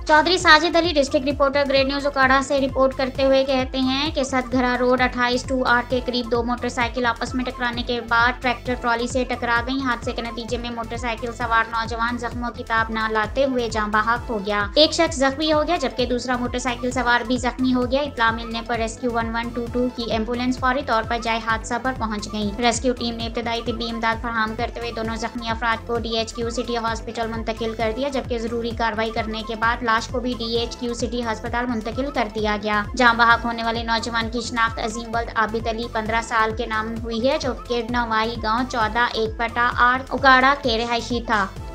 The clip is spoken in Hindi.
Chaudhary Sajid Ali district reporter grade news Okara से रिपोर्ट करते हुए कहते हैं कि सतघरा रोड 28-2 के करीब दो मोटरसाइकिल आपस में टकराने के बाद ट्रैक्टर ट्रॉली से टकरा गई। हादसे के नतीजे में मोटरसाइकिल सवार नौजवान जख्मों की ताब न लाते हुए जान बहक हो गया। एक शख्स जख्मी हो गया जबकि दूसरा मोटरसाइकिल सवार भी जख्मी हो गया। इत्तला मिलने पर रेस्क्यू 1122 की एम्बुलेंस फौरी तौर पर जाए हादसा पर पहुंच गई। रेस्क्यू टीम ने इब्तदाई तिब्बी इमदाद फराहम करते हुए दोनों जख्मी अफराद को DHQ सिटी हॉस्पिटल मुंतकिल कर दिया, जबकि जरूरी कार्रवाई करने के बाद लाश को भी DHQ सिटी अस्पताल मुंतकिल कर दिया गया। जान बहक होने वाले नौजवान की शिनाख्त अजीम वल्द आबिद अली 15 साल के नाम हुई है, जो किरनवाई गाँव 14-1/8 उकाड़ा के रिहायशी था।